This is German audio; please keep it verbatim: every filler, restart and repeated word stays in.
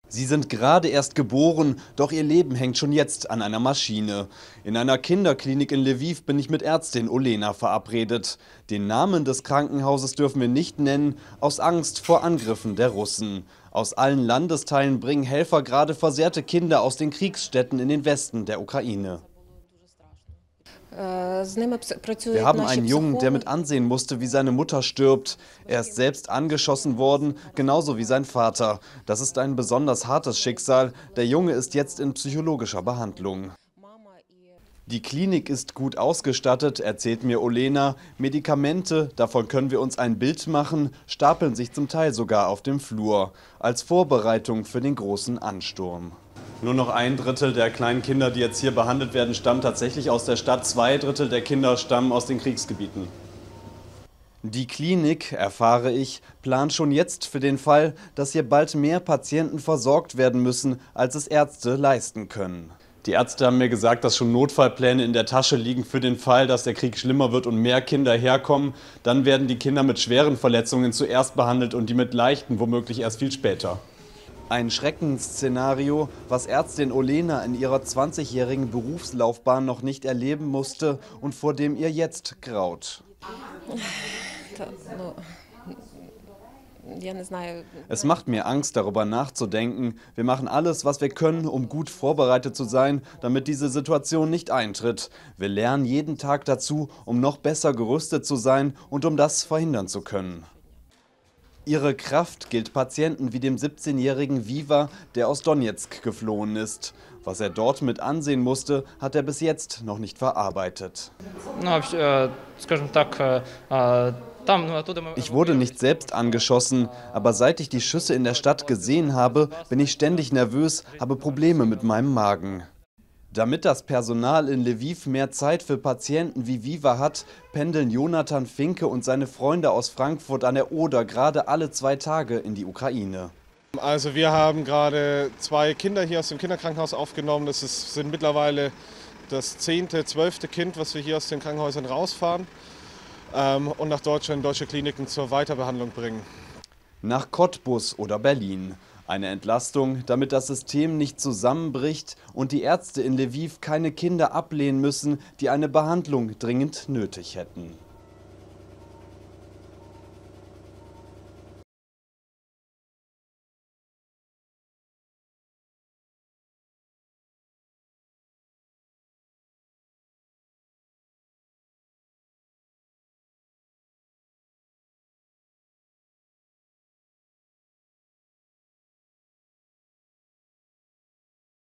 Sie sind gerade erst geboren, doch ihr Leben hängt schon jetzt an einer Maschine. In einer Kinderklinik in Lviv bin ich mit Ärztin Olena verabredet. Den Namen des Krankenhauses dürfen wir nicht nennen, aus Angst vor Angriffen der Russen. Aus allen Landesteilen bringen Helfer gerade versehrte Kinder aus den Kriegsstätten in den Westen der Ukraine. Wir haben einen Jungen, der mit ansehen musste, wie seine Mutter stirbt. Er ist selbst angeschossen worden, genauso wie sein Vater. Das ist ein besonders hartes Schicksal. Der Junge ist jetzt in psychologischer Behandlung. Die Klinik ist gut ausgestattet, erzählt mir Olena. Medikamente, davon können wir uns ein Bild machen, stapeln sich zum Teil sogar auf dem Flur. Als Vorbereitung für den großen Ansturm. Nur noch ein Drittel der kleinen Kinder, die jetzt hier behandelt werden, stammen tatsächlich aus der Stadt. Zwei Drittel der Kinder stammen aus den Kriegsgebieten. Die Klinik, erfahre ich, plant schon jetzt für den Fall, dass hier bald mehr Patienten versorgt werden müssen, als es Ärzte leisten können. Die Ärzte haben mir gesagt, dass schon Notfallpläne in der Tasche liegen für den Fall, dass der Krieg schlimmer wird und mehr Kinder herkommen. Dann werden die Kinder mit schweren Verletzungen zuerst behandelt und die mit leichten womöglich erst viel später. Ein Schreckensszenario, was Ärztin Olena in ihrer zwanzigjährigen Berufslaufbahn noch nicht erleben musste und vor dem ihr jetzt graut. Es macht mir Angst, darüber nachzudenken. Wir machen alles, was wir können, um gut vorbereitet zu sein, damit diese Situation nicht eintritt. Wir lernen jeden Tag dazu, um noch besser gerüstet zu sein und um das verhindern zu können. Ihre Kraft gilt Patienten wie dem siebzehnjährigen Viva, der aus Donezk geflohen ist. Was er dort mit ansehen musste, hat er bis jetzt noch nicht verarbeitet. Ich wurde nicht selbst angeschossen, aber seit ich die Schüsse in der Stadt gesehen habe, bin ich ständig nervös, habe Probleme mit meinem Magen. Damit das Personal in Lviv mehr Zeit für Patienten wie Viva hat, pendeln Jonathan Finke und seine Freunde aus Frankfurt an der Oder gerade alle zwei Tage in die Ukraine. Also wir haben gerade zwei Kinder hier aus dem Kinderkrankenhaus aufgenommen. Das ist, sind mittlerweile das zehnte, zwölfte Kind, was wir hier aus den Krankenhäusern rausfahren ähm, und nach Deutschland in deutsche Kliniken zur Weiterbehandlung bringen. Nach Cottbus oder Berlin. Eine Entlastung, damit das System nicht zusammenbricht und die Ärzte in Lviv keine Kinder ablehnen müssen, die eine Behandlung dringend nötig hätten.